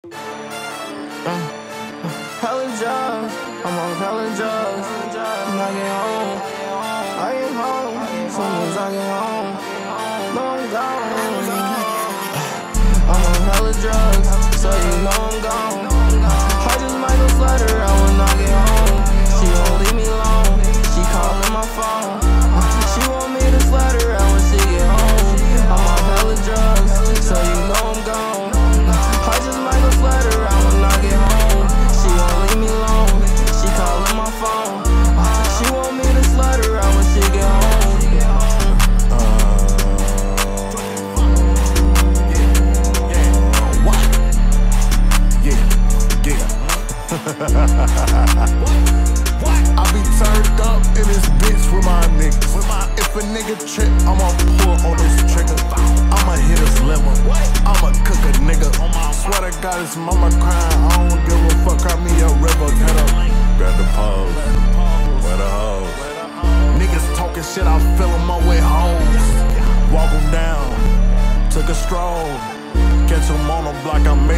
Hella drugs, I'm on hella drugs. When I get home, I get home. Soon as I get home, no I'm gone. I'm on hella drugs, so you know I'm gone. I just might go slide her out when I get home. She won't leave me alone, she calling my phone. She want me to slide her out when she get home. I'm on hella drugs, so you know I'm gone. I just might go slide her out when I get home. She won't leave me alone, she calling my phone. She want me to slide her out when she get home. I be turned up in this bitch with my niggas. If a nigga trip, I'ma pull on this trigger. I'ma hit his liver, I'ma cook a nigga. Swear to God, his mama crying. I don't give a fuck, cry me a river. Grab the pose, where the hoes. Niggas talking shit, I fill them up with hoes. Walk them down, took a stroll. Catch them on the block, I'm